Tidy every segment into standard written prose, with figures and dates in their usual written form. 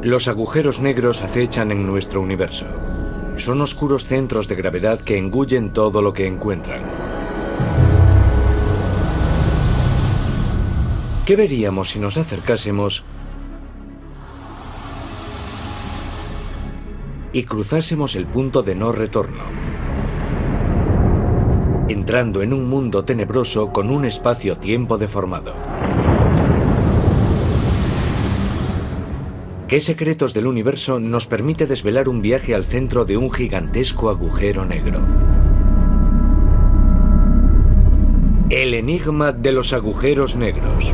Los agujeros negros acechan en nuestro universo. Son oscuros centros de gravedad que engullen todo lo que encuentran. ¿Qué veríamos si nos acercásemos y cruzásemos el punto de no retorno, entrando en un mundo tenebroso con un espacio-tiempo deformado? ¿Qué secretos del universo nos permite desvelar un viaje al centro de un gigantesco agujero negro? El enigma de los agujeros negros.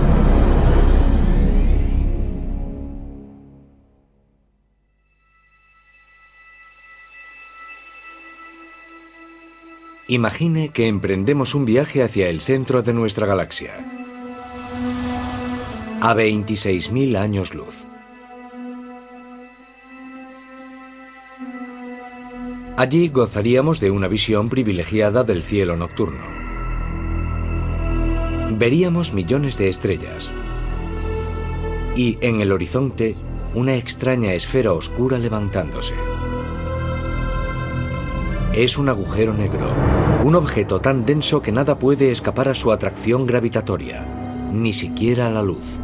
Imagine que emprendemos un viaje hacia el centro de nuestra galaxia, a 26.000 años luz. Allí gozaríamos de una visión privilegiada del cielo nocturno. Veríamos millones de estrellas y en el horizonte una extraña esfera oscura levantándose. Es un agujero negro, un objeto tan denso que nada puede escapar a su atracción gravitatoria, ni siquiera la luz.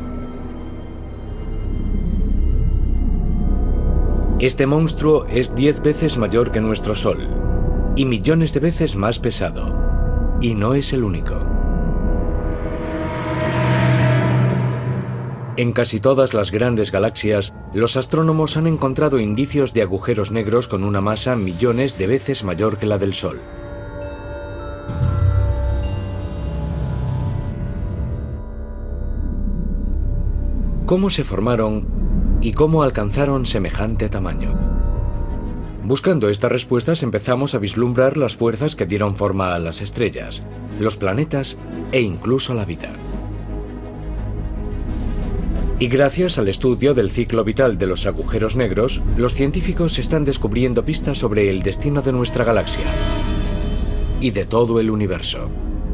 Este monstruo es 10 veces mayor que nuestro Sol y millones de veces más pesado, y no es el único. En casi todas las grandes galaxias, los astrónomos han encontrado indicios de agujeros negros con una masa millones de veces mayor que la del Sol. ¿Cómo se formaron y cómo alcanzaron semejante tamaño? Buscando estas respuestas empezamos a vislumbrar las fuerzas que dieron forma a las estrellas, los planetas e incluso la vida. Y gracias al estudio del ciclo vital de los agujeros negros, los científicos están descubriendo pistas sobre el destino de nuestra galaxia y de todo el universo.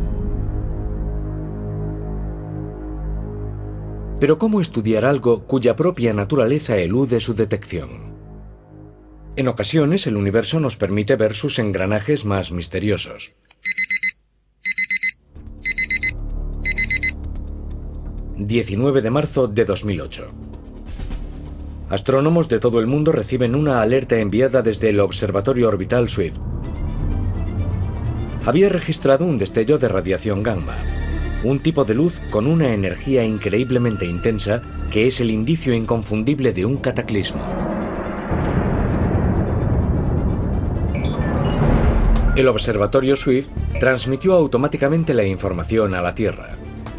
Pero ¿cómo estudiar algo cuya propia naturaleza elude su detección? En ocasiones el universo nos permite ver sus engranajes más misteriosos. ...19 de marzo de 2008. Astrónomos de todo el mundo reciben una alerta enviada desde el Observatorio Orbital Swift. Había registrado un destello de radiación gamma, un tipo de luz con una energía increíblemente intensa que es el indicio inconfundible de un cataclismo. El Observatorio Swift transmitió automáticamente la información a la Tierra.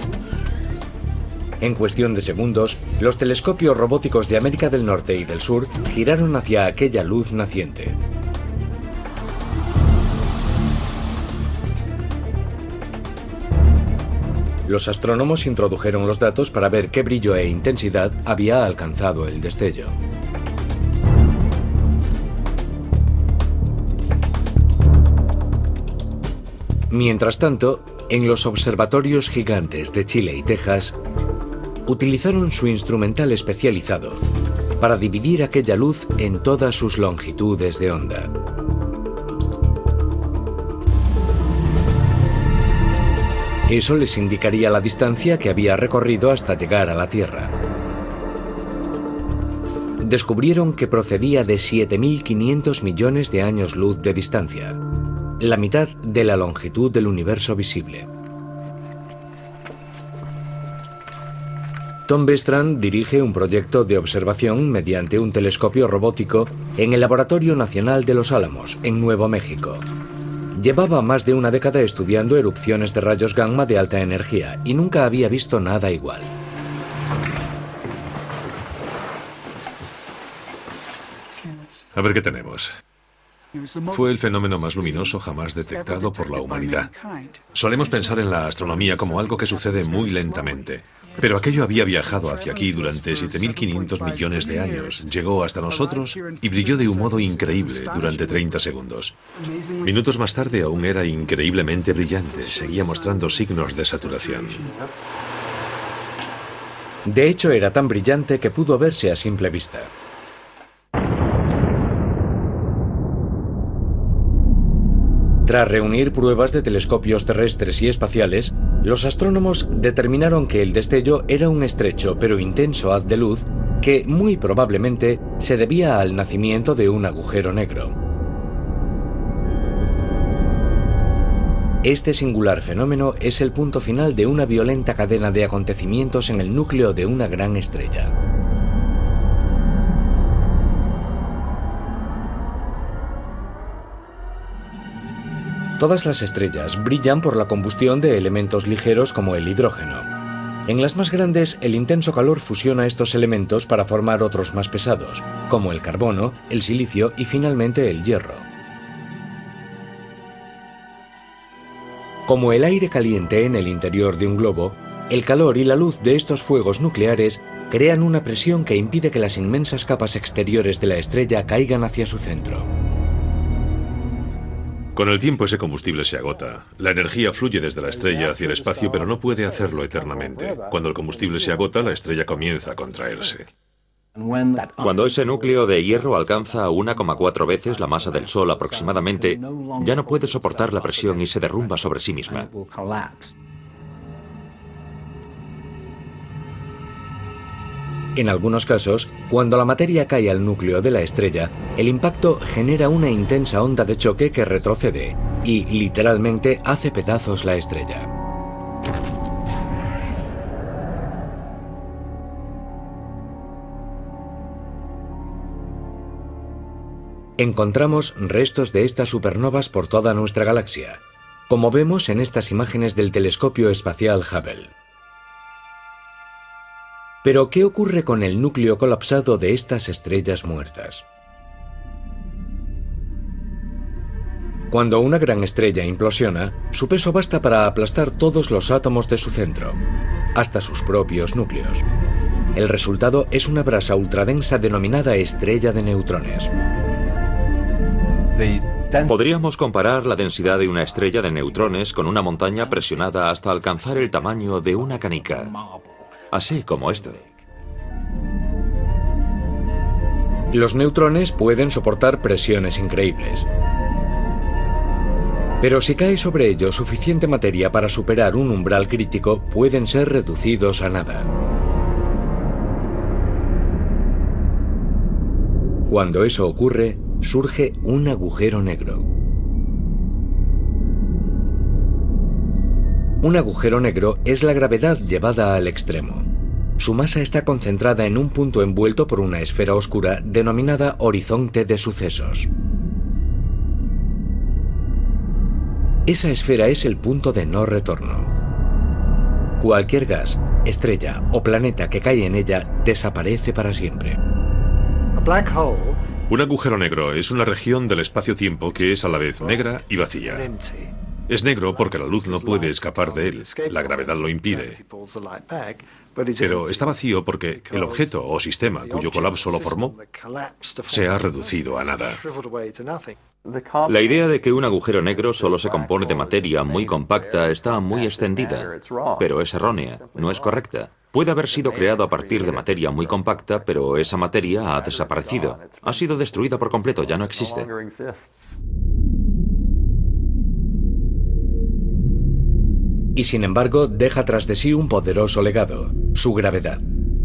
En cuestión de segundos, los telescopios robóticos de América del Norte y del Sur giraron hacia aquella luz naciente. Los astrónomos introdujeron los datos para ver qué brillo e intensidad había alcanzado el destello. Mientras tanto, en los observatorios gigantes de Chile y Texas, utilizaron su instrumental especializado para dividir aquella luz en todas sus longitudes de onda. Eso les indicaría la distancia que había recorrido hasta llegar a la Tierra. Descubrieron que procedía de 7.500 millones de años luz de distancia, la mitad de la longitud del universo visible. Tom Bestrand dirige un proyecto de observación mediante un telescopio robótico en el Laboratorio Nacional de Los Álamos, en Nuevo México. Llevaba más de una década estudiando erupciones de rayos gamma de alta energía y nunca había visto nada igual. A ver qué tenemos. Fue el fenómeno más luminoso jamás detectado por la humanidad. Solemos pensar en la astronomía como algo que sucede muy lentamente. Pero aquello había viajado hacia aquí durante 7.500 millones de años, llegó hasta nosotros y brilló de un modo increíble durante 30 segundos. Minutos más tarde aún era increíblemente brillante, seguía mostrando signos de saturación. De hecho, era tan brillante que pudo verse a simple vista. Tras reunir pruebas de telescopios terrestres y espaciales, los astrónomos determinaron que el destello era un estrecho pero intenso haz de luz que muy probablemente se debía al nacimiento de un agujero negro. Este singular fenómeno es el punto final de una violenta cadena de acontecimientos en el núcleo de una gran estrella. Todas las estrellas brillan por la combustión de elementos ligeros como el hidrógeno. En las más grandes, el intenso calor fusiona estos elementos para formar otros más pesados, como el carbono, el silicio y finalmente el hierro. Como el aire caliente en el interior de un globo, el calor y la luz de estos fuegos nucleares crean una presión que impide que las inmensas capas exteriores de la estrella caigan hacia su centro. Con el tiempo ese combustible se agota. La energía fluye desde la estrella hacia el espacio, pero no puede hacerlo eternamente. Cuando el combustible se agota, la estrella comienza a contraerse. Cuando ese núcleo de hierro alcanza 1,4 veces la masa del Sol aproximadamente, ya no puede soportar la presión y se derrumba sobre sí misma. En algunos casos, cuando la materia cae al núcleo de la estrella, el impacto genera una intensa onda de choque que retrocede y, literalmente, hace pedazos la estrella. Encontramos restos de estas supernovas por toda nuestra galaxia, como vemos en estas imágenes del telescopio espacial Hubble. Pero, ¿qué ocurre con el núcleo colapsado de estas estrellas muertas? Cuando una gran estrella implosiona, su peso basta para aplastar todos los átomos de su centro, hasta sus propios núcleos. El resultado es una brasa ultradensa denominada estrella de neutrones. Podríamos comparar la densidad de una estrella de neutrones con una montaña presionada hasta alcanzar el tamaño de una canica. Así como esto. Los neutrones pueden soportar presiones increíbles. Pero si cae sobre ellos suficiente materia para superar un umbral crítico, pueden ser reducidos a nada. Cuando eso ocurre, surge un agujero negro. Un agujero negro es la gravedad llevada al extremo. Su masa está concentrada en un punto envuelto por una esfera oscura denominada horizonte de sucesos. Esa esfera es el punto de no retorno. Cualquier gas, estrella o planeta que cae en ella desaparece para siempre. Un agujero negro es una región del espacio-tiempo que es a la vez negra y vacía. Es negro porque la luz no puede escapar de él, la gravedad lo impide. Pero está vacío porque el objeto o sistema cuyo colapso lo formó se ha reducido a nada. La idea de que un agujero negro solo se compone de materia muy compacta está muy extendida, pero es errónea, no es correcta. Puede haber sido creado a partir de materia muy compacta, pero esa materia ha desaparecido. Ha sido destruida por completo, ya no existe. Y sin embargo, deja tras de sí un poderoso legado, su gravedad.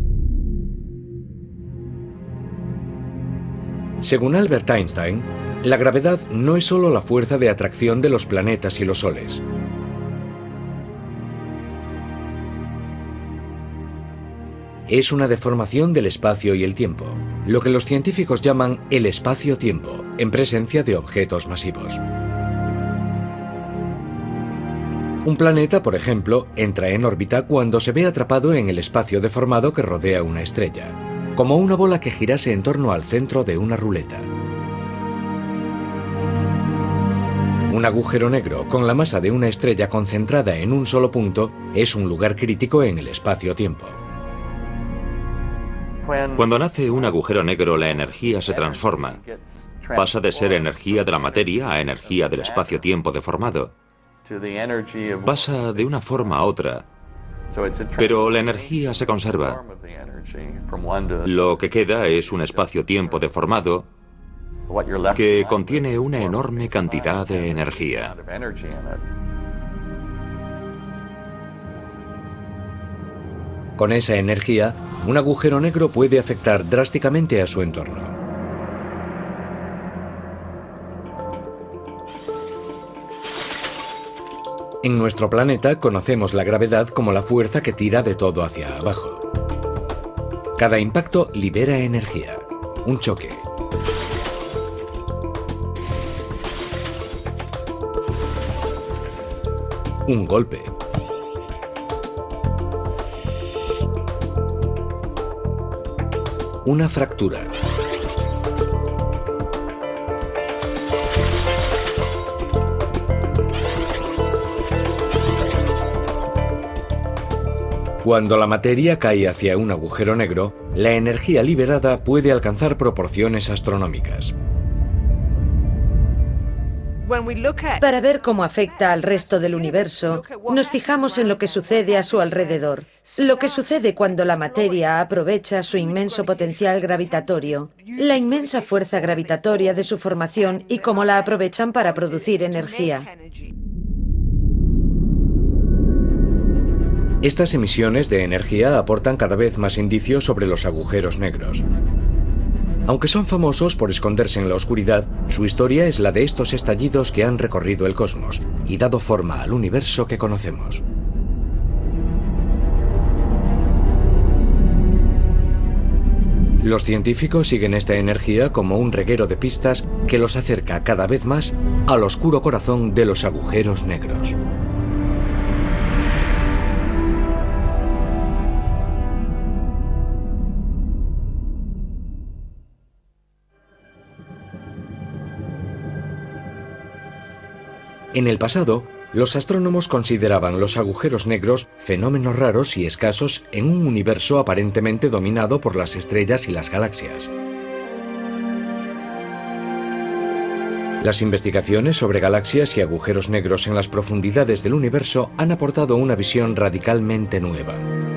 Según Albert Einstein, la gravedad no es solo la fuerza de atracción de los planetas y los soles. Es una deformación del espacio y el tiempo, lo que los científicos llaman el espacio-tiempo, en presencia de objetos masivos. Un planeta, por ejemplo, entra en órbita cuando se ve atrapado en el espacio deformado que rodea una estrella, como una bola que girase en torno al centro de una ruleta. Un agujero negro con la masa de una estrella concentrada en un solo punto es un lugar crítico en el espacio-tiempo. Cuando nace un agujero negro, la energía se transforma. Pasa de ser energía de la materia a energía del espacio-tiempo deformado. Pasa de una forma a otra Pero la energía se conserva. Lo que queda es un espacio-tiempo deformado que contiene una enorme cantidad de energía. Con esa energía, un agujero negro puede afectar drásticamente a su entorno. En nuestro planeta conocemos la gravedad como la fuerza que tira de todo hacia abajo. Cada impacto libera energía. Un choque. Un golpe. Una fractura. Cuando la materia cae hacia un agujero negro, la energía liberada puede alcanzar proporciones astronómicas. Para ver cómo afecta al resto del universo, nos fijamos en lo que sucede a su alrededor. Lo que sucede cuando la materia aprovecha su inmenso potencial gravitatorio, la inmensa fuerza gravitatoria de su formación y cómo la aprovechan para producir energía. Estas emisiones de energía aportan cada vez más indicios sobre los agujeros negros. Aunque son famosos por esconderse en la oscuridad, su historia es la de estos estallidos que han recorrido el cosmos y dado forma al universo que conocemos. Los científicos siguen esta energía como un reguero de pistas que los acerca cada vez más al oscuro corazón de los agujeros negros. En el pasado, los astrónomos consideraban los agujeros negros fenómenos raros y escasos en un universo aparentemente dominado por las estrellas y las galaxias. Las investigaciones sobre galaxias y agujeros negros en las profundidades del universo han aportado una visión radicalmente nueva.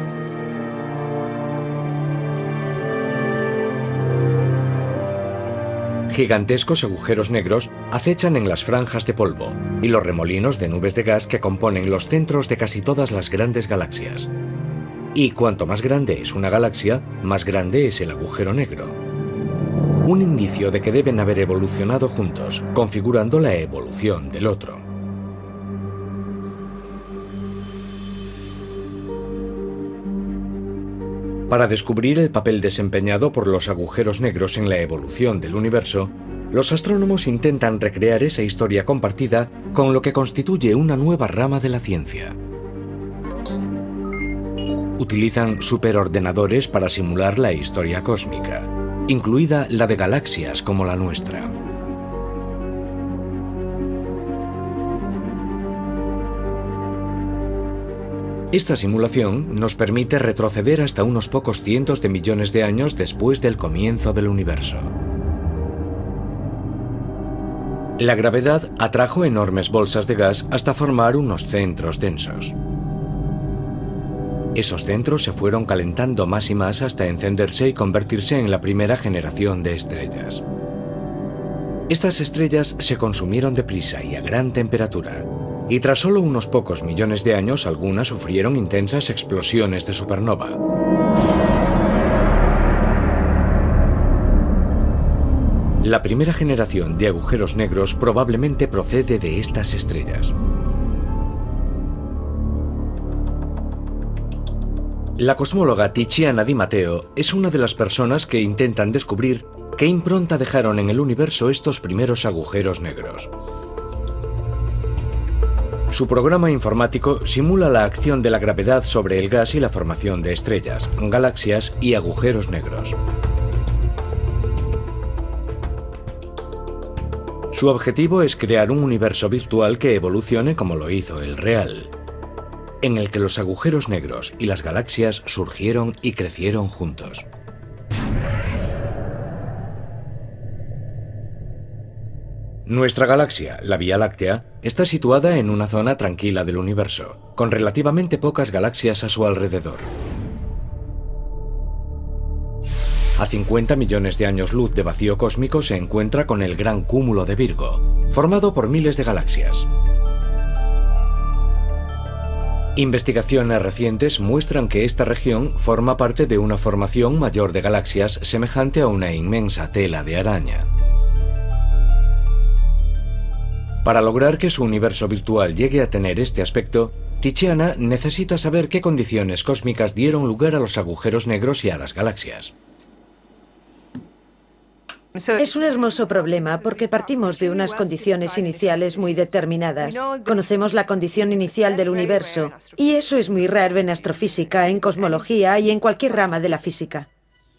Gigantescos agujeros negros acechan en las franjas de polvo y los remolinos de nubes de gas que componen los centros de casi todas las grandes galaxias. Y cuanto más grande es una galaxia, más grande es el agujero negro. Un indicio de que deben haber evolucionado juntos, configurando la evolución del otro. Para descubrir el papel desempeñado por los agujeros negros en la evolución del universo, los astrónomos intentan recrear esa historia compartida con lo que constituye una nueva rama de la ciencia. Utilizan superordenadores para simular la historia cósmica, incluida la de galaxias como la nuestra. Esta simulación nos permite retroceder hasta unos pocos cientos de millones de años después del comienzo del universo. La gravedad atrajo enormes bolsas de gas hasta formar unos centros densos. Esos centros se fueron calentando más y más hasta encenderse y convertirse en la primera generación de estrellas. Estas estrellas se consumieron deprisa y a gran temperatura. Y tras solo unos pocos millones de años, algunas sufrieron intensas explosiones de supernova. La primera generación de agujeros negros probablemente procede de estas estrellas. La cosmóloga Tiziana Di Matteo es una de las personas que intentan descubrir qué impronta dejaron en el universo estos primeros agujeros negros. Su programa informático simula la acción de la gravedad sobre el gas y la formación de estrellas, galaxias y agujeros negros. Su objetivo es crear un universo virtual que evolucione como lo hizo el real, en el que los agujeros negros y las galaxias surgieron y crecieron juntos. Nuestra galaxia, la Vía Láctea, está situada en una zona tranquila del universo, con relativamente pocas galaxias a su alrededor. A 50 millones de años luz de vacío cósmico se encuentra con el Gran Cúmulo de Virgo, formado por miles de galaxias. Investigaciones recientes muestran que esta región forma parte de una formación mayor de galaxias semejante a una inmensa tela de araña. Para lograr que su universo virtual llegue a tener este aspecto, Tiziana necesita saber qué condiciones cósmicas dieron lugar a los agujeros negros y a las galaxias. Es un hermoso problema porque partimos de unas condiciones iniciales muy determinadas. Conocemos la condición inicial del universo y eso es muy raro en astrofísica, en cosmología y en cualquier rama de la física.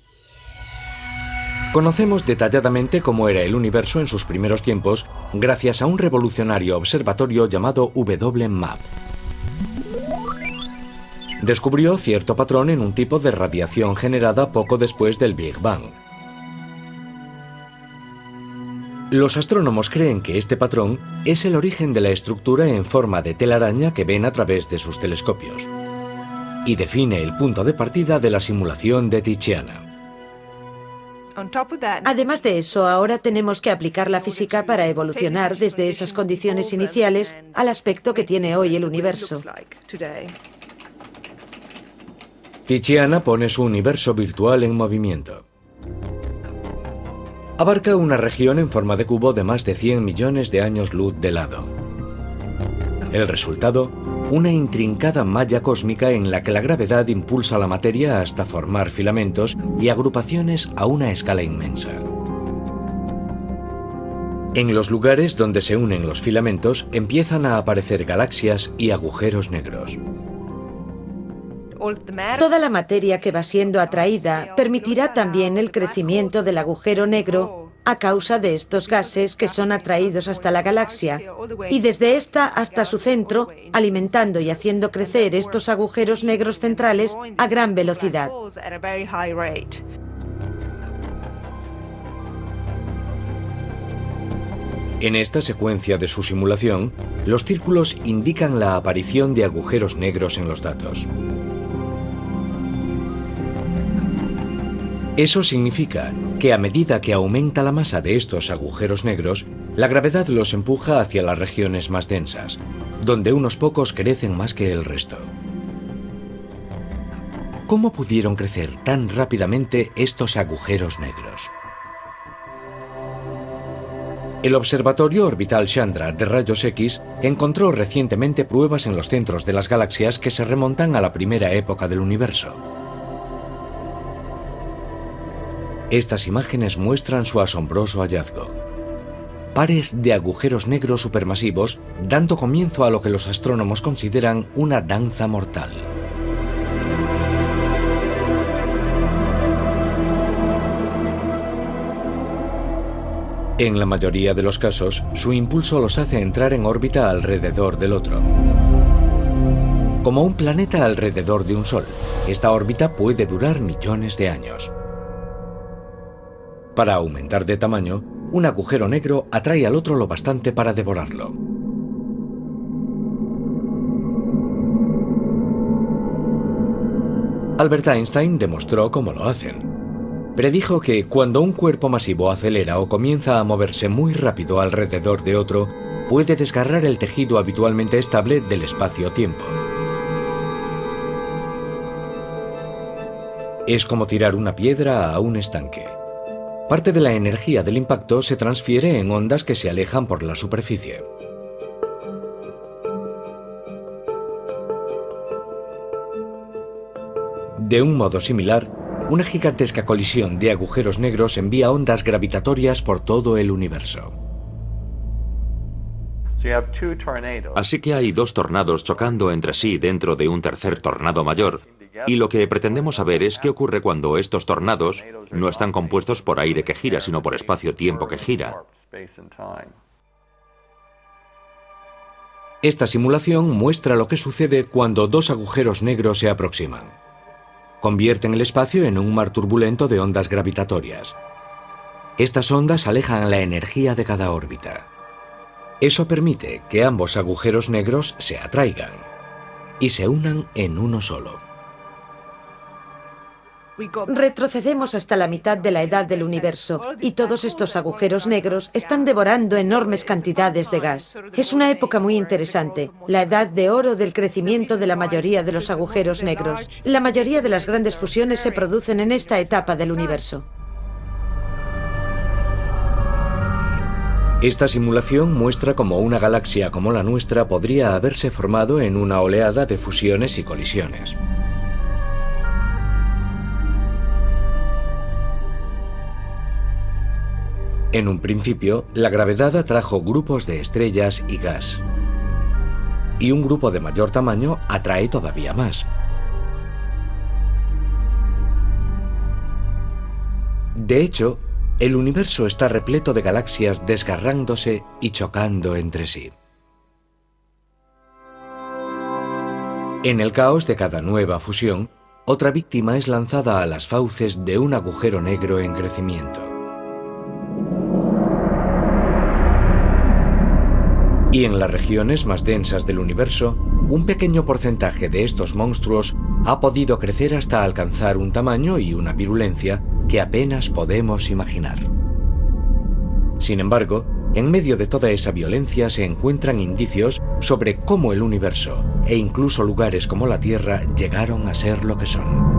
Conocemos detalladamente cómo era el universo en sus primeros tiempos gracias a un revolucionario observatorio llamado WMAP. Descubrió cierto patrón en un tipo de radiación generada poco después del Big Bang. Los astrónomos creen que este patrón es el origen de la estructura en forma de telaraña que ven a través de sus telescopios y define el punto de partida de la simulación de Tiziana. Además de eso, ahora tenemos que aplicar la física para evolucionar desde esas condiciones iniciales al aspecto que tiene hoy el universo. Tiziana pone su universo virtual en movimiento. Abarca una región en forma de cubo de más de 100 millones de años luz de lado. El resultado, una intrincada malla cósmica en la que la gravedad impulsa la materia hasta formar filamentos y agrupaciones a una escala inmensa. En los lugares donde se unen los filamentos empiezan a aparecer galaxias y agujeros negros. Toda la materia que va siendo atraída permitirá también el crecimiento del agujero negro a causa de estos gases que son atraídos hasta la galaxia y desde esta hasta su centro, alimentando y haciendo crecer estos agujeros negros centrales a gran velocidad. En esta secuencia de su simulación, los círculos indican la aparición de agujeros negros en los datos. Eso significa que a medida que aumenta la masa de estos agujeros negros, la gravedad los empuja hacia las regiones más densas, donde unos pocos crecen más que el resto. ¿Cómo pudieron crecer tan rápidamente estos agujeros negros? El Observatorio Orbital Chandra de Rayos X encontró recientemente pruebas en los centros de las galaxias que se remontan a la primera época del universo. Estas imágenes muestran su asombroso hallazgo. Pares de agujeros negros supermasivos dando comienzo a lo que los astrónomos consideran una danza mortal. En la mayoría de los casos, su impulso los hace entrar en órbita alrededor del otro. Como un planeta alrededor de un sol, esta órbita puede durar millones de años. Para aumentar de tamaño, un agujero negro atrae al otro lo bastante para devorarlo. Albert Einstein demostró cómo lo hacen. Predijo que cuando un cuerpo masivo acelera o comienza a moverse muy rápido alrededor de otro, puede desgarrar el tejido habitualmente estable del espacio-tiempo. Es como tirar una piedra a un estanque. Parte de la energía del impacto se transfiere en ondas que se alejan por la superficie. De un modo similar, una gigantesca colisión de agujeros negros envía ondas gravitatorias por todo el universo. Así que hay dos tornados chocando entre sí dentro de un tercer tornado mayor, y lo que pretendemos saber es qué ocurre cuando estos tornados no están compuestos por aire que gira, sino por espacio-tiempo que gira. Esta simulación muestra lo que sucede cuando dos agujeros negros se aproximan. Convierten el espacio en un mar turbulento de ondas gravitatorias. Estas ondas alejan la energía de cada órbita. Eso permite que ambos agujeros negros se atraigan y se unan en uno solo. Retrocedemos hasta la mitad de la edad del universo y todos estos agujeros negros están devorando enormes cantidades de gas. Es una época muy interesante, la edad de oro del crecimiento de la mayoría de los agujeros negros. La mayoría de las grandes fusiones se producen en esta etapa del universo. Esta simulación muestra cómo una galaxia como la nuestra podría haberse formado en una oleada de fusiones y colisiones. En un principio, la gravedad atrajo grupos de estrellas y gas. Y un grupo de mayor tamaño atrae todavía más. De hecho, el universo está repleto de galaxias desgarrándose y chocando entre sí. En el caos de cada nueva fusión, otra víctima es lanzada a las fauces de un agujero negro en crecimiento. Y en las regiones más densas del universo, un pequeño porcentaje de estos monstruos ha podido crecer hasta alcanzar un tamaño y una virulencia que apenas podemos imaginar. Sin embargo, en medio de toda esa violencia se encuentran indicios sobre cómo el universo e incluso lugares como la Tierra llegaron a ser lo que son.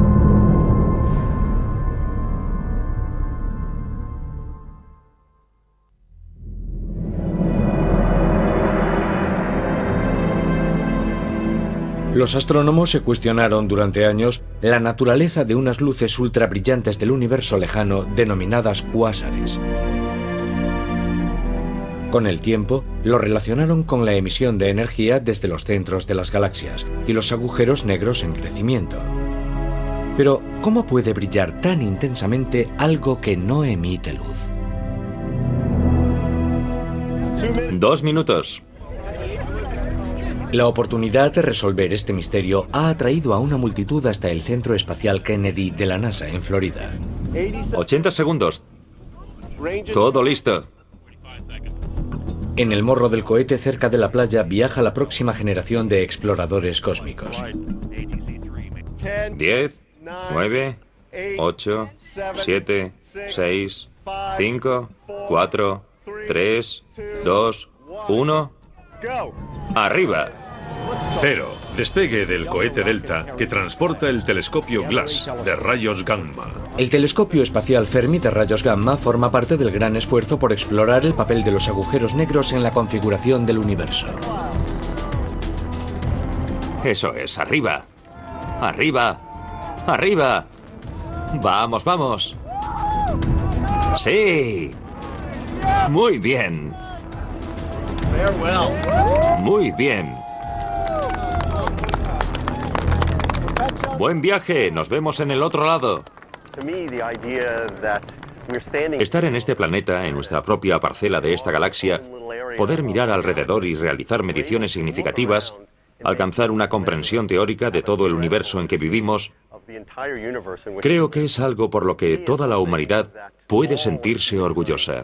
Los astrónomos se cuestionaron durante años la naturaleza de unas luces ultrabrillantes del universo lejano denominadas cuásares. Con el tiempo, lo relacionaron con la emisión de energía desde los centros de las galaxias y los agujeros negros en crecimiento. Pero, ¿cómo puede brillar tan intensamente algo que no emite luz? 2 minutos. La oportunidad de resolver este misterio ha atraído a una multitud hasta el Centro Espacial Kennedy de la NASA en Florida. 80 segundos. Todo listo. En el morro del cohete cerca de la playa viaja la próxima generación de exploradores cósmicos. 10, 9, 8, 7, 6, 5, 4, 3, 2, 1... ¡Arriba! 0. Despegue del cohete Delta que transporta el telescopio GLASS de rayos gamma. El telescopio espacial Fermi de rayos gamma forma parte del gran esfuerzo por explorar el papel de los agujeros negros en la configuración del universo. Eso es, arriba. ¡Arriba! ¡Arriba! ¡Vamos, vamos! ¡Sí! ¡Muy bien! Muy bien. Buen viaje. Nos vemos en el otro lado. Estar en este planeta, en nuestra propia parcela de esta galaxia, poder mirar alrededor y realizar mediciones significativas, alcanzar una comprensión teórica de todo el universo en que vivimos, creo que es algo por lo que toda la humanidad puede sentirse orgullosa.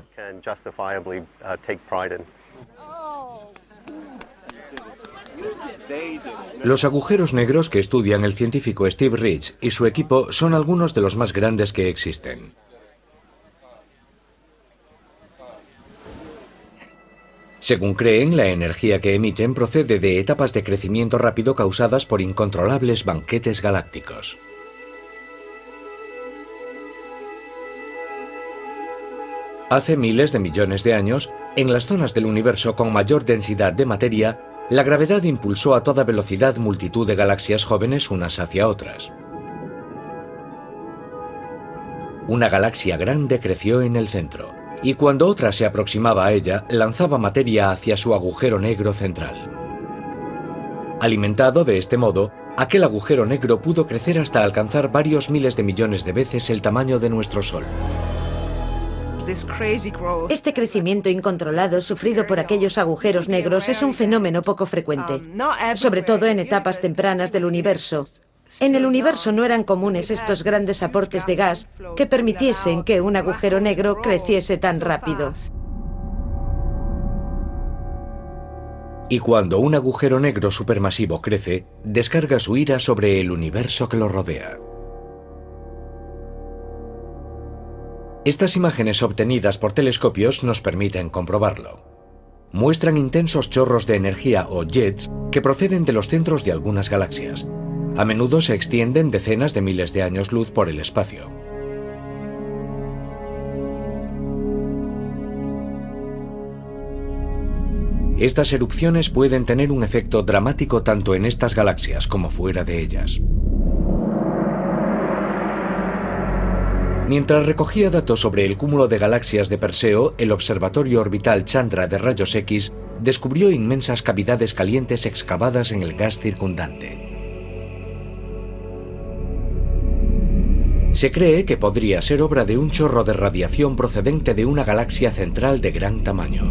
Los agujeros negros que estudian el científico Steve Rich y su equipo son algunos de los más grandes que existen. Según creen, la energía que emiten procede de etapas de crecimiento rápido causadas por incontrolables banquetes galácticos. Hace miles de millones de años, en las zonas del universo con mayor densidad de materia, la gravedad impulsó a toda velocidad multitud de galaxias jóvenes unas hacia otras. Una galaxia grande creció en el centro, y cuando otra se aproximaba a ella, lanzaba materia hacia su agujero negro central. Alimentado de este modo, aquel agujero negro pudo crecer hasta alcanzar varios miles de millones de veces el tamaño de nuestro Sol. Este crecimiento incontrolado sufrido por aquellos agujeros negros es un fenómeno poco frecuente, sobre todo en etapas tempranas del universo. En el universo no eran comunes estos grandes aportes de gas que permitiesen que un agujero negro creciese tan rápido. Y cuando un agujero negro supermasivo crece, descarga su ira sobre el universo que lo rodea. Estas imágenes obtenidas por telescopios nos permiten comprobarlo. Muestran intensos chorros de energía o jets que proceden de los centros de algunas galaxias. A menudo se extienden decenas de miles de años luz por el espacio. Estas erupciones pueden tener un efecto dramático tanto en estas galaxias como fuera de ellas. Mientras recogía datos sobre el cúmulo de galaxias de Perseo, el Observatorio Orbital Chandra de Rayos X descubrió inmensas cavidades calientes excavadas en el gas circundante. Se cree que podría ser obra de un chorro de radiación procedente de una galaxia central de gran tamaño.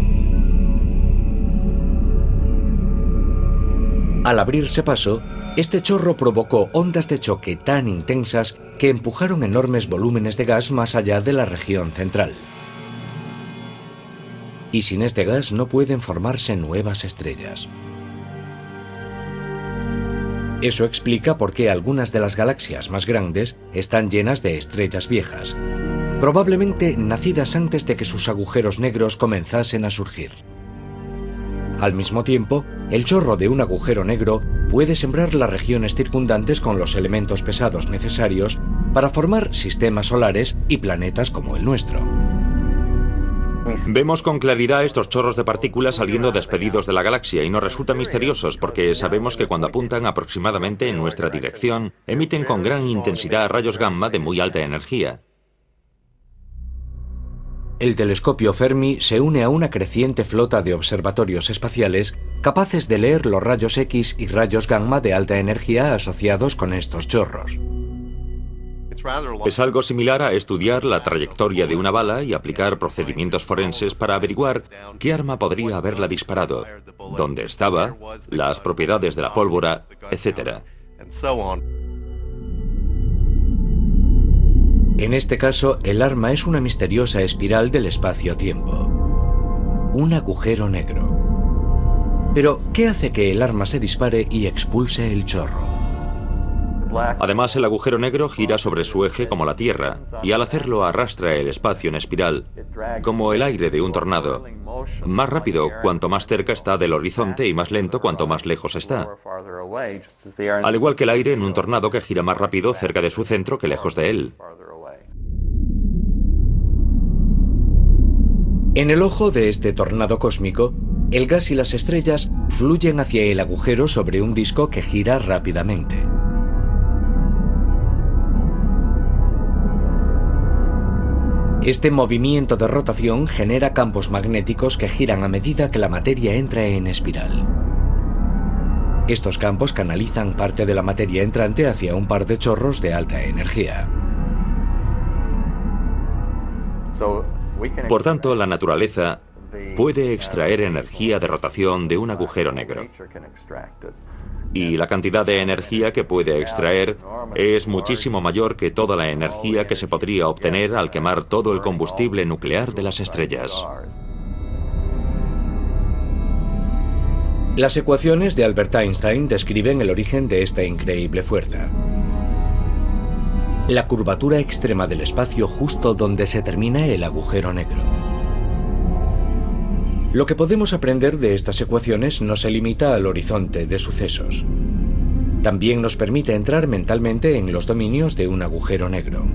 Al abrirse paso, este chorro provocó ondas de choque tan intensas que empujaron enormes volúmenes de gas más allá de la región central. Y sin este gas no pueden formarse nuevas estrellas. Eso explica por qué algunas de las galaxias más grandes están llenas de estrellas viejas, probablemente nacidas antes de que sus agujeros negros comenzasen a surgir. Al mismo tiempo, el chorro de un agujero negro puede sembrar las regiones circundantes con los elementos pesados necesarios para formar sistemas solares y planetas como el nuestro. Vemos con claridad estos chorros de partículas saliendo despedidos de la galaxia y nos resultan misteriosos porque sabemos que cuando apuntan aproximadamente en nuestra dirección, emiten con gran intensidad rayos gamma de muy alta energía. El telescopio Fermi se une a una creciente flota de observatorios espaciales capaces de leer los rayos X y rayos gamma de alta energía asociados con estos chorros. Es algo similar a estudiar la trayectoria de una bala y aplicar procedimientos forenses para averiguar qué arma podría haberla disparado, dónde estaba, las propiedades de la pólvora, etc. En este caso, el arma es una misteriosa espiral del espacio-tiempo. Un agujero negro. Pero, ¿qué hace que el arma se dispare y expulse el chorro? Además, el agujero negro gira sobre su eje como la Tierra, y al hacerlo arrastra el espacio en espiral, como el aire de un tornado. Más rápido cuanto más cerca está del horizonte y más lento cuanto más lejos está. Al igual que el aire en un tornado que gira más rápido cerca de su centro que lejos de él. En el ojo de este tornado cósmico, el gas y las estrellas fluyen hacia el agujero sobre un disco que gira rápidamente. Este movimiento de rotación genera campos magnéticos que giran a medida que la materia entra en espiral. Estos campos canalizan parte de la materia entrante hacia un par de chorros de alta energía. Por tanto, la naturaleza puede extraer energía de rotación de un agujero negro. Y la cantidad de energía que puede extraer es muchísimo mayor que toda la energía que se podría obtener al quemar todo el combustible nuclear de las estrellas. Las ecuaciones de Albert Einstein describen el origen de esta increíble fuerza. La curvatura extrema del espacio justo donde se termina el agujero negro. Lo que podemos aprender de estas ecuaciones no se limita al horizonte de sucesos. También nos permite entrar mentalmente en los dominios de un agujero negro.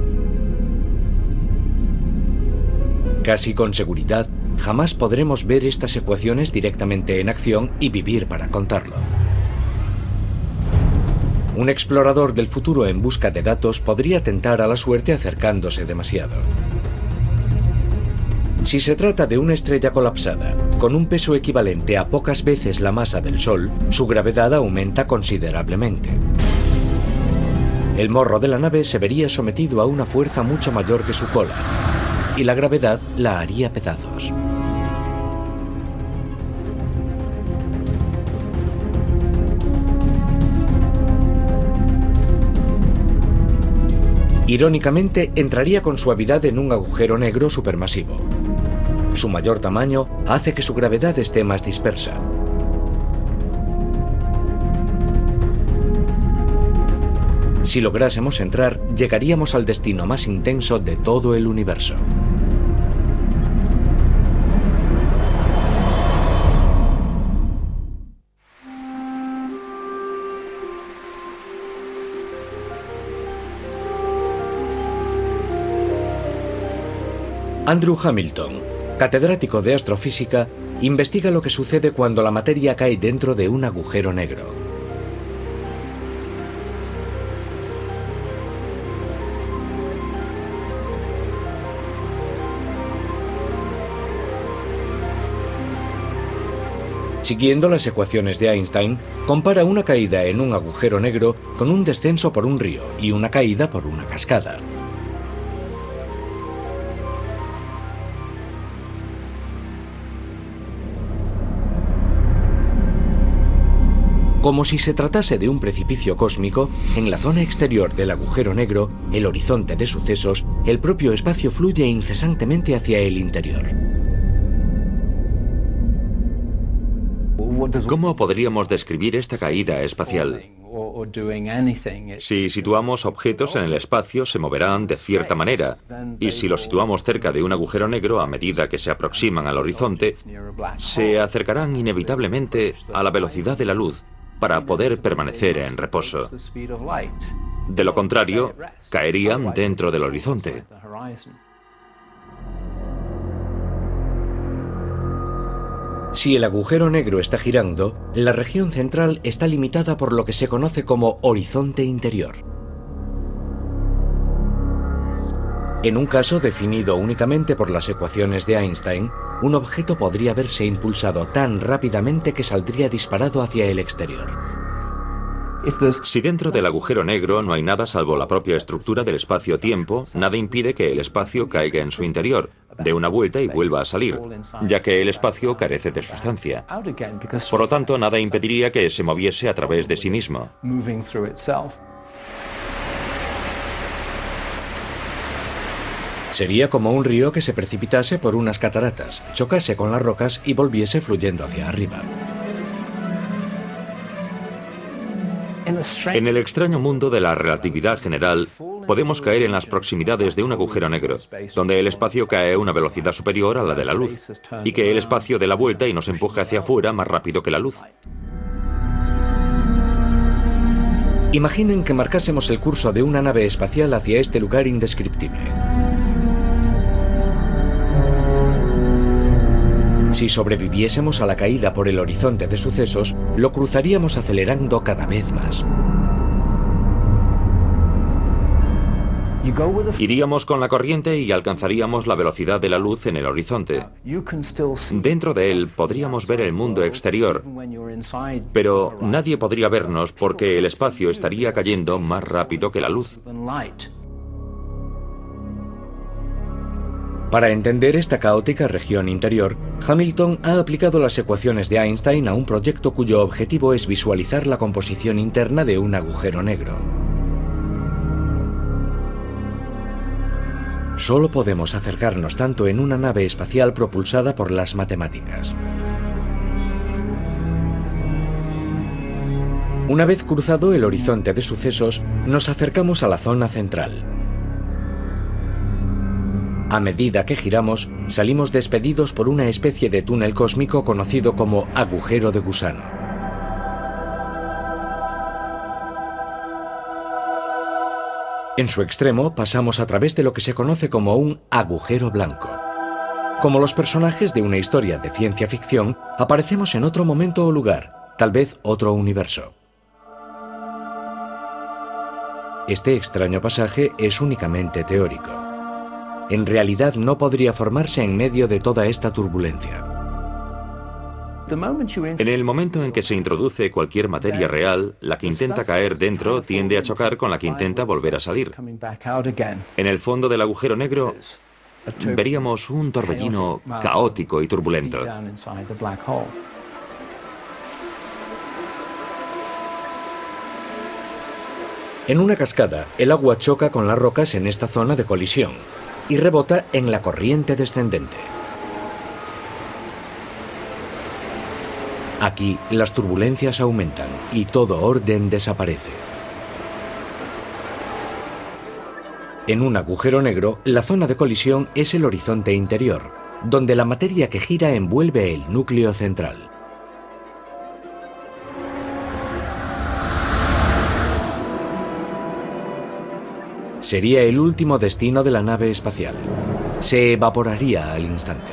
Casi con seguridad, jamás podremos ver estas ecuaciones directamente en acción y vivir para contarlo. Un explorador del futuro en busca de datos podría tentar a la suerte acercándose demasiado. Si se trata de una estrella colapsada, con un peso equivalente a pocas veces la masa del Sol, su gravedad aumenta considerablemente. El morro de la nave se vería sometido a una fuerza mucho mayor que su cola, y la gravedad la haría pedazos. Irónicamente, entraría con suavidad en un agujero negro supermasivo. Su mayor tamaño hace que su gravedad esté más dispersa, Si lográsemos entrar, llegaríamos al destino más intenso de todo el universo. Andrew Hamilton, catedrático de astrofísica, investiga lo que sucede cuando la materia cae dentro de un agujero negro. Siguiendo las ecuaciones de Einstein, compara una caída en un agujero negro con un descenso por un río y una caída por una cascada. Como si se tratase de un precipicio cósmico, en la zona exterior del agujero negro, el horizonte de sucesos, el propio espacio fluye incesantemente hacia el interior. ¿Cómo podríamos describir esta caída espacial? Si situamos objetos en el espacio, se moverán de cierta manera, y si los situamos cerca de un agujero negro, a medida que se aproximan al horizonte, se acercarán inevitablemente a la velocidad de la luz para poder permanecer en reposo. De lo contrario, caerían dentro del horizonte. Si el agujero negro está girando, la región central está limitada por lo que se conoce como horizonte interior. En un caso definido únicamente por las ecuaciones de Einstein, un objeto podría verse impulsado tan rápidamente que saldría disparado hacia el exterior. Si dentro del agujero negro no hay nada salvo la propia estructura del espacio-tiempo, nada impide que el espacio caiga en su interior, dé una vuelta y vuelva a salir, ya que el espacio carece de sustancia. Por lo tanto, nada impediría que se moviese a través de sí mismo. Sería como un río que se precipitase por unas cataratas, chocase con las rocas y volviese fluyendo hacia arriba. En el extraño mundo de la relatividad general, podemos caer en las proximidades de un agujero negro, donde el espacio cae a una velocidad superior a la de la luz, y que el espacio dé la vuelta y nos empuje hacia afuera más rápido que la luz. Imaginen que marcásemos el curso de una nave espacial hacia este lugar indescriptible. Si sobreviviésemos a la caída por el horizonte de sucesos, lo cruzaríamos acelerando cada vez más. Iríamos con la corriente y alcanzaríamos la velocidad de la luz en el horizonte. Dentro de él podríamos ver el mundo exterior, pero nadie podría vernos porque el espacio estaría cayendo más rápido que la luz. Para entender esta caótica región interior, Hamilton ha aplicado las ecuaciones de Einstein a un proyecto cuyo objetivo es visualizar la composición interna de un agujero negro. Solo podemos acercarnos tanto en una nave espacial propulsada por las matemáticas. Una vez cruzado el horizonte de sucesos, nos acercamos a la zona central. A medida que giramos, salimos despedidos por una especie de túnel cósmico conocido como agujero de gusano. En su extremo pasamos a través de lo que se conoce como un agujero blanco. Como los personajes de una historia de ciencia ficción, aparecemos en otro momento o lugar, tal vez otro universo. Este extraño pasaje es únicamente teórico. En realidad no podría formarse en medio de toda esta turbulencia. En el momento en que se introduce cualquier materia real, la que intenta caer dentro tiende a chocar con la que intenta volver a salir. En el fondo del agujero negro veríamos un torbellino caótico y turbulento. En una cascada, el agua choca con las rocas en esta zona de colisión y rebota en la corriente descendente. Aquí, las turbulencias aumentan y todo orden desaparece. En un agujero negro, la zona de colisión es el horizonte interior, donde la materia que gira envuelve el núcleo central. Sería el último destino de la nave espacial. Se evaporaría al instante.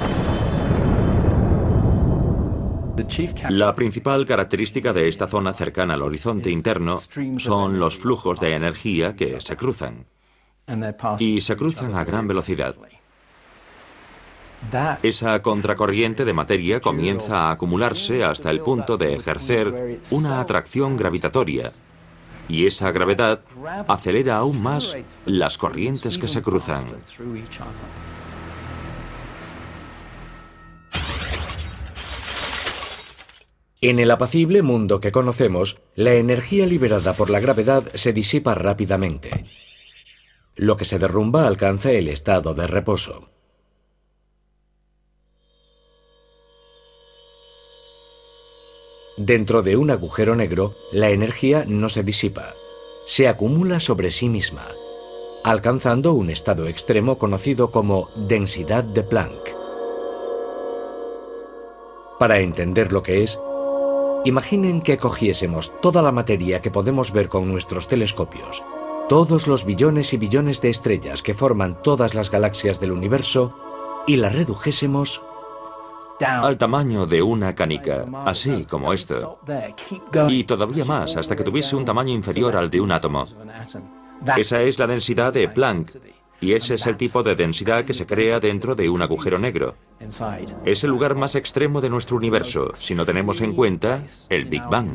La principal característica de esta zona cercana al horizonte interno son los flujos de energía que se cruzan. Y se cruzan a gran velocidad. Esa contracorriente de materia comienza a acumularse hasta el punto de ejercer una atracción gravitatoria. Y esa gravedad acelera aún más las corrientes que se cruzan. En el apacible mundo que conocemos, la energía liberada por la gravedad se disipa rápidamente. Lo que se derrumba alcanza el estado de reposo. Dentro de un agujero negro, la energía no se disipa, se acumula sobre sí misma, alcanzando un estado extremo conocido como densidad de Planck. Para entender lo que es, imaginen que cogiésemos toda la materia que podemos ver con nuestros telescopios, todos los billones y billones de estrellas que forman todas las galaxias del universo, y la redujésemos al tamaño de una canica, así como esto. Y todavía más, hasta que tuviese un tamaño inferior al de un átomo. Esa es la densidad de Planck. Y ese es el tipo de densidad que se crea dentro de un agujero negro. Es el lugar más extremo de nuestro universo, si no tenemos en cuenta el Big Bang.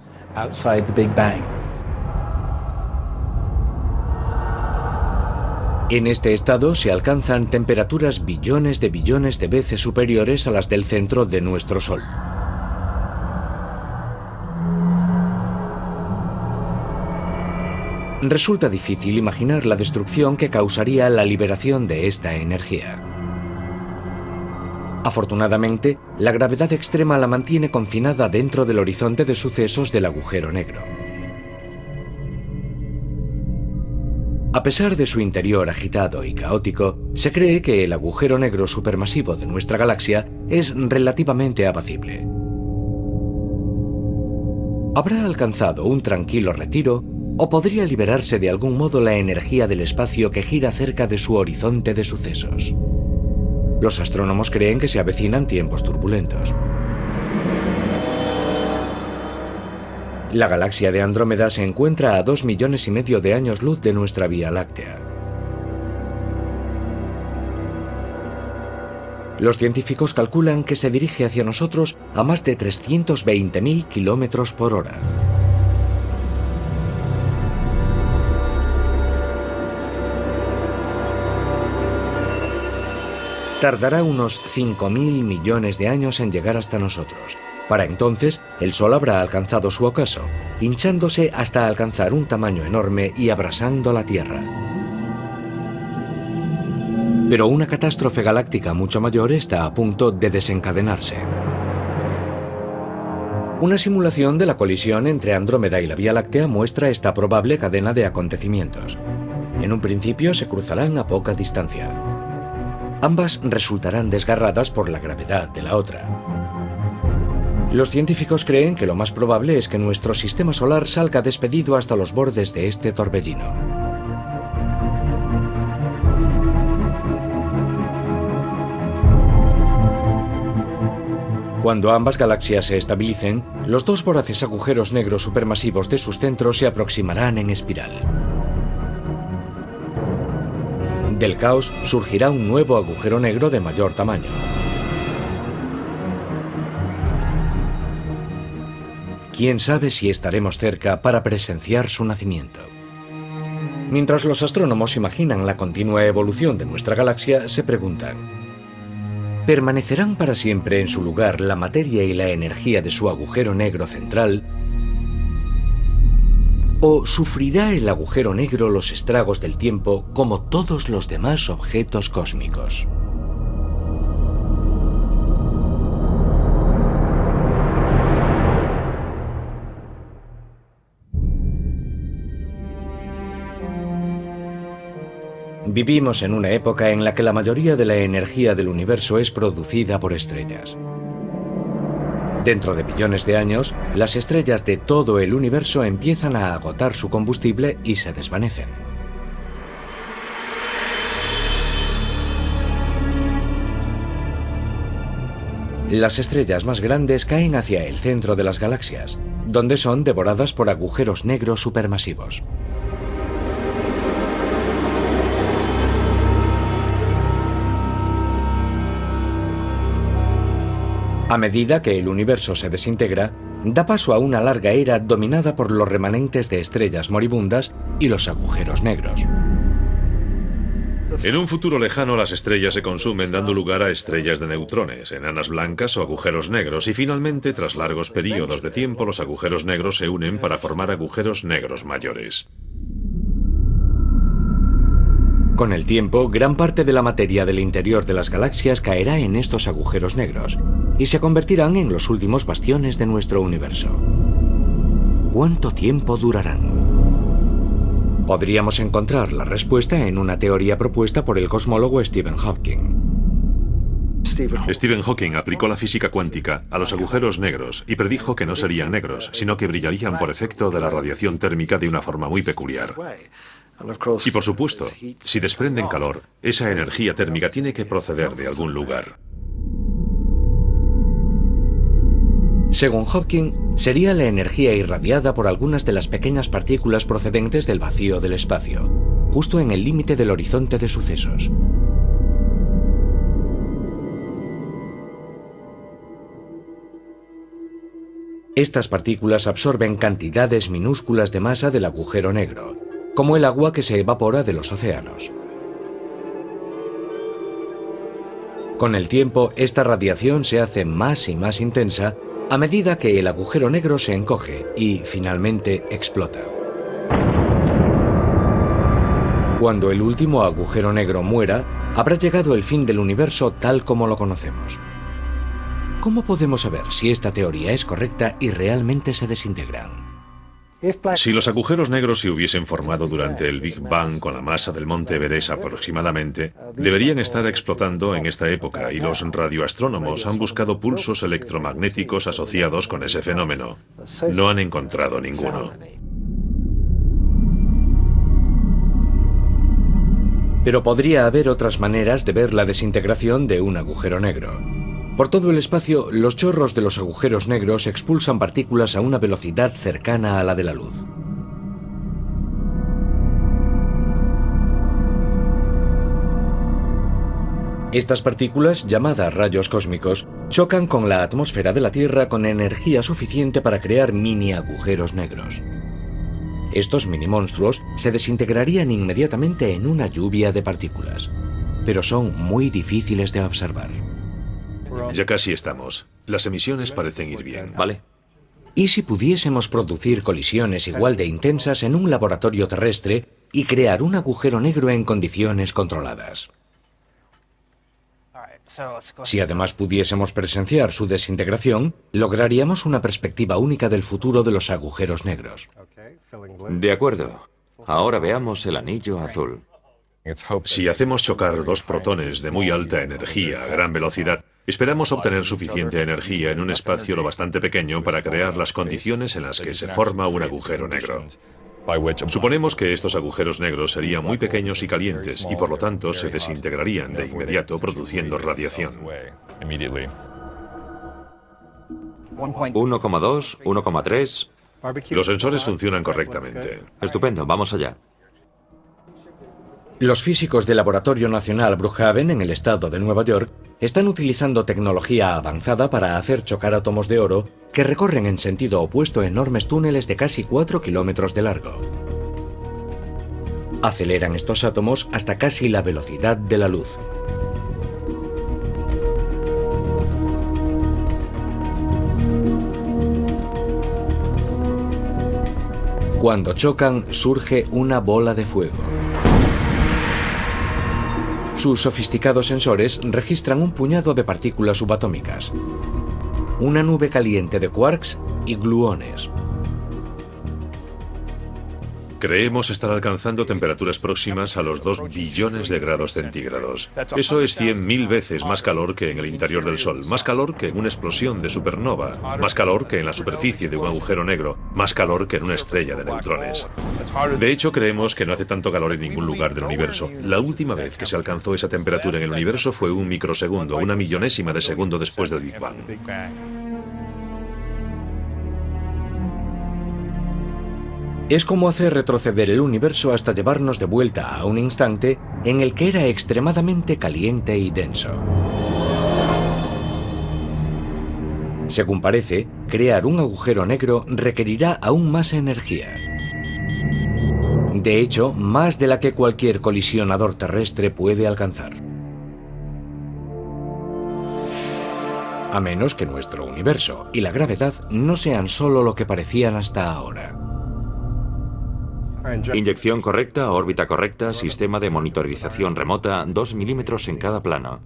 En este estado se alcanzan temperaturas billones de veces superiores a las del centro de nuestro Sol. Resulta difícil imaginar la destrucción que causaría la liberación de esta energía. Afortunadamente, la gravedad extrema la mantiene confinada dentro del horizonte de sucesos del agujero negro. A pesar de su interior agitado y caótico, se cree que el agujero negro supermasivo de nuestra galaxia es relativamente apacible. ¿Habrá alcanzado un tranquilo retiro o podría liberarse de algún modo la energía del espacio que gira cerca de su horizonte de sucesos? Los astrónomos creen que se avecinan tiempos turbulentos. La galaxia de Andrómeda se encuentra a 2,5 millones de años luz de nuestra Vía Láctea. Los científicos calculan que se dirige hacia nosotros a más de 320.000 kilómetros por hora. Tardará unos 5.000 millones de años en llegar hasta nosotros. Para entonces, el Sol habrá alcanzado su ocaso, hinchándose hasta alcanzar un tamaño enorme y abrasando la Tierra. Pero una catástrofe galáctica mucho mayor está a punto de desencadenarse. Una simulación de la colisión entre Andrómeda y la Vía Láctea muestra esta probable cadena de acontecimientos. En un principio se cruzarán a poca distancia. Ambas resultarán desgarradas por la gravedad de la otra. Los científicos creen que lo más probable es que nuestro sistema solar salga despedido hasta los bordes de este torbellino. Cuando ambas galaxias se estabilicen, los dos voraces agujeros negros supermasivos de sus centros se aproximarán en espiral. Del caos surgirá un nuevo agujero negro de mayor tamaño. ¿Quién sabe si estaremos cerca para presenciar su nacimiento? Mientras los astrónomos imaginan la continua evolución de nuestra galaxia, se preguntan: ¿permanecerán para siempre en su lugar la materia y la energía de su agujero negro central? ¿O sufrirá el agujero negro los estragos del tiempo como todos los demás objetos cósmicos? Vivimos en una época en la que la mayoría de la energía del universo es producida por estrellas. Dentro de billones de años, las estrellas de todo el universo empiezan a agotar su combustible y se desvanecen. Las estrellas más grandes caen hacia el centro de las galaxias, donde son devoradas por agujeros negros supermasivos. A medida que el universo se desintegra, da paso a una larga era dominada por los remanentes de estrellas moribundas y los agujeros negros. En un futuro lejano, las estrellas se consumen dando lugar a estrellas de neutrones, enanas blancas o agujeros negros, y finalmente, tras largos periodos de tiempo, los agujeros negros se unen para formar agujeros negros mayores. Con el tiempo, gran parte de la materia del interior de las galaxias caerá en estos agujeros negros y se convertirán en los últimos bastiones de nuestro universo. ¿Cuánto tiempo durarán? Podríamos encontrar la respuesta en una teoría propuesta por el cosmólogo Stephen Hawking. Stephen Hawking aplicó la física cuántica a los agujeros negros y predijo que no serían negros, sino que brillarían por efecto de la radiación térmica de una forma muy peculiar. Y por supuesto, si desprenden calor, esa energía térmica tiene que proceder de algún lugar. Según Hawking, sería la energía irradiada por algunas de las pequeñas partículas procedentes del vacío del espacio, justo en el límite del horizonte de sucesos. Estas partículas absorben cantidades minúsculas de masa del agujero negro, como el agua que se evapora de los océanos. Con el tiempo, esta radiación se hace más y más intensa a medida que el agujero negro se encoge y, finalmente, explota. Cuando el último agujero negro muera, habrá llegado el fin del universo tal como lo conocemos. ¿Cómo podemos saber si esta teoría es correcta y realmente se desintegran? Si los agujeros negros se hubiesen formado durante el Big Bang con la masa del monte Everest aproximadamente, deberían estar explotando en esta época y los radioastrónomos han buscado pulsos electromagnéticos asociados con ese fenómeno. No han encontrado ninguno. Pero podría haber otras maneras de ver la desintegración de un agujero negro. Por todo el espacio, los chorros de los agujeros negros expulsan partículas a una velocidad cercana a la de la luz. Estas partículas, llamadas rayos cósmicos, chocan con la atmósfera de la Tierra con energía suficiente para crear mini agujeros negros. Estos mini monstruos se desintegrarían inmediatamente en una lluvia de partículas, pero son muy difíciles de observar. Ya casi estamos. Las emisiones parecen ir bien. Vale. ¿Y si pudiésemos producir colisiones igual de intensas en un laboratorio terrestre y crear un agujero negro en condiciones controladas? Si además pudiésemos presenciar su desintegración, lograríamos una perspectiva única del futuro de los agujeros negros. De acuerdo. Ahora veamos el anillo azul. Si hacemos chocar dos protones de muy alta energía a gran velocidad, esperamos obtener suficiente energía en un espacio lo bastante pequeño para crear las condiciones en las que se forma un agujero negro. Suponemos que estos agujeros negros serían muy pequeños y calientes y por lo tanto se desintegrarían de inmediato produciendo radiación. 1,2, 1,3... Los sensores funcionan correctamente. Estupendo, vamos allá. Los físicos del Laboratorio Nacional Brookhaven en el estado de Nueva York están utilizando tecnología avanzada para hacer chocar átomos de oro que recorren en sentido opuesto enormes túneles de casi 4 kilómetros de largo. Aceleran estos átomos hasta casi la velocidad de la luz. Cuando chocan, surge una bola de fuego. Sus sofisticados sensores registran un puñado de partículas subatómicas, una nube caliente de quarks y gluones. Creemos estar alcanzando temperaturas próximas a los 2 billones de grados centígrados. Eso es 100.000 veces más calor que en el interior del Sol, más calor que en una explosión de supernova, más calor que en la superficie de un agujero negro, más calor que en una estrella de neutrones. De hecho, creemos que no hace tanto calor en ningún lugar del universo. La última vez que se alcanzó esa temperatura en el universo fue un microsegundo, una millonésima de segundo después del Big Bang. Es como hacer retroceder el universo hasta llevarnos de vuelta a un instante en el que era extremadamente caliente y denso. Según parece, crear un agujero negro requerirá aún más energía. De hecho, más de la que cualquier colisionador terrestre puede alcanzar. A menos que nuestro universo y la gravedad no sean solo lo que parecían hasta ahora. Inyección correcta, órbita correcta, sistema de monitorización remota, 2 milímetros en cada plano.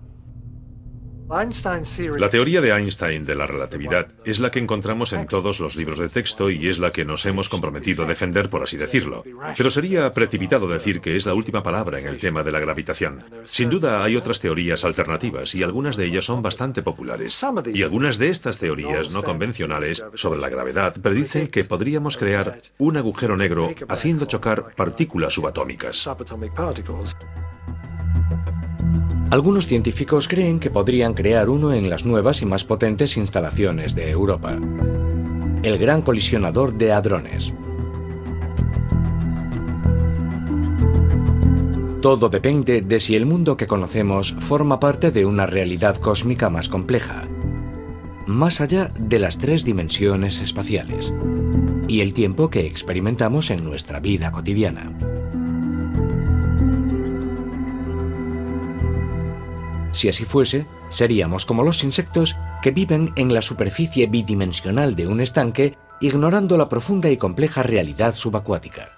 La teoría de Einstein de la relatividad es la que encontramos en todos los libros de texto y es la que nos hemos comprometido a defender, por así decirlo. Pero sería precipitado decir que es la última palabra en el tema de la gravitación. Sin duda hay otras teorías alternativas y algunas de ellas son bastante populares. Y algunas de estas teorías no convencionales sobre la gravedad predicen que podríamos crear un agujero negro haciendo chocar partículas subatómicas. Algunos científicos creen que podrían crear uno en las nuevas y más potentes instalaciones de Europa. El Gran Colisionador de Hadrones. Todo depende de si el mundo que conocemos forma parte de una realidad cósmica más compleja, más allá de las 3 dimensiones espaciales, y el tiempo que experimentamos en nuestra vida cotidiana. Si así fuese, seríamos como los insectos que viven en la superficie bidimensional de un estanque, ignorando la profunda y compleja realidad subacuática.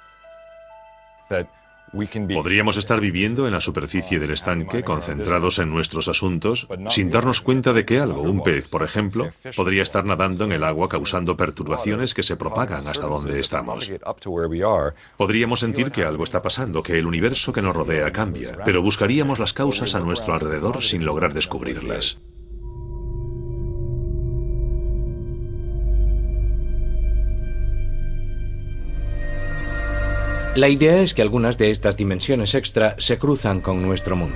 Podríamos estar viviendo en la superficie del estanque, concentrados en nuestros asuntos, sin darnos cuenta de que algo, un pez, por ejemplo, podría estar nadando en el agua causando perturbaciones que se propagan hasta donde estamos. Podríamos sentir que algo está pasando, que el universo que nos rodea cambia, pero buscaríamos las causas a nuestro alrededor sin lograr descubrirlas. La idea es que algunas de estas dimensiones extra se cruzan con nuestro mundo.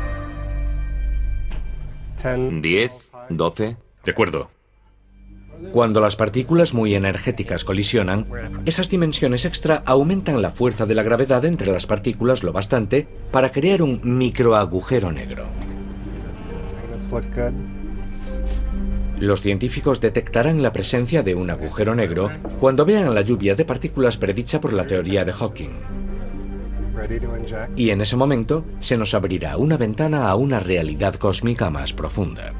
10, 12... De acuerdo. Cuando las partículas muy energéticas colisionan, esas dimensiones extra aumentan la fuerza de la gravedad entre las partículas lo bastante para crear un microagujero negro. Los científicos detectarán la presencia de un agujero negro cuando vean la lluvia de partículas predicha por la teoría de Hawking. Y en ese momento se nos abrirá una ventana a una realidad cósmica más profunda.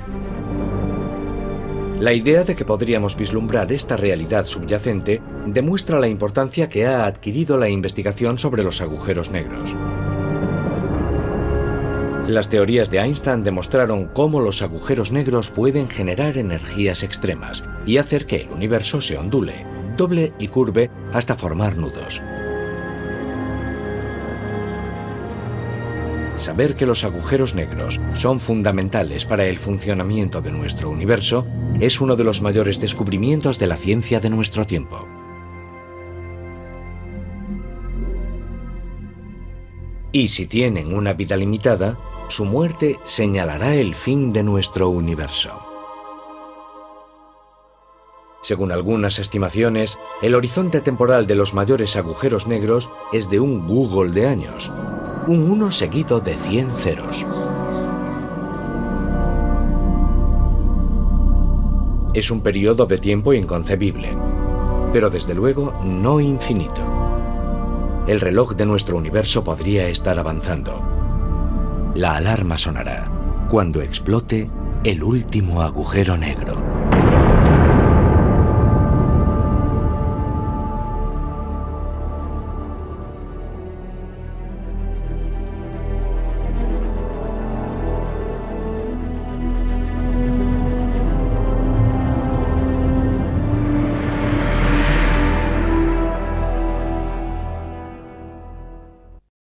La idea de que podríamos vislumbrar esta realidad subyacente demuestra la importancia que ha adquirido la investigación sobre los agujeros negros. Las teorías de Einstein demostraron cómo los agujeros negros pueden generar energías extremas y hacer que el universo se ondule, doble y curve hasta formar nudos. Saber que los agujeros negros son fundamentales para el funcionamiento de nuestro universo es uno de los mayores descubrimientos de la ciencia de nuestro tiempo. Y si tienen una vida limitada, su muerte señalará el fin de nuestro universo. Según algunas estimaciones, el horizonte temporal de los mayores agujeros negros es de un Google de años, un 1 seguido de 100 ceros. Es un periodo de tiempo inconcebible, pero desde luego no infinito. El reloj de nuestro universo podría estar avanzando. La alarma sonará cuando explote el último agujero negro.